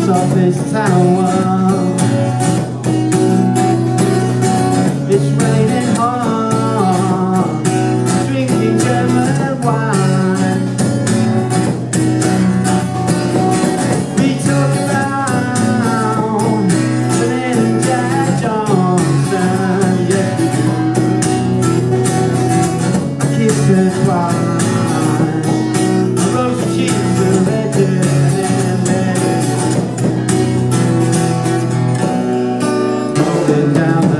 of this tower. It's raining hard, drinking German wine. We talk about Berlin and Jack Johnson, yes we do. I kiss her twice, I rose her cheeks are redder and redder. Rolling down the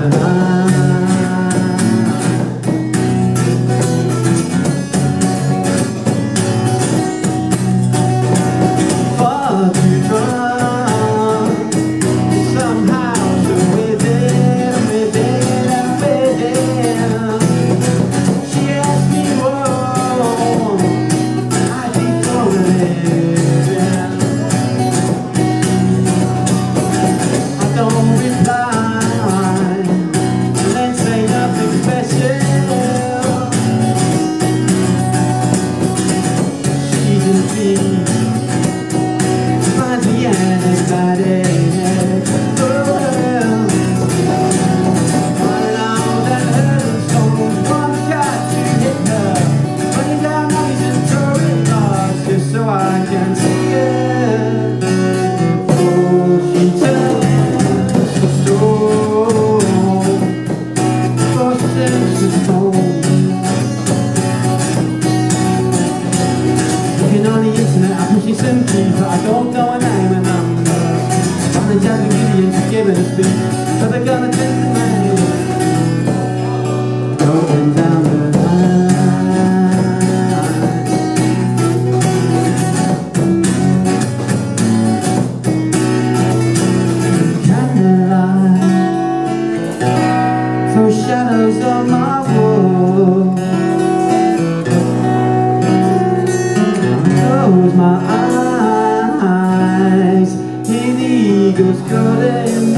but I don't know her name and number. And the Jasmine Gideon's giving a speech, so they're gonna take the man going down the candlelight, throw shadows on my wall. Close my eyes, in the eagle's golden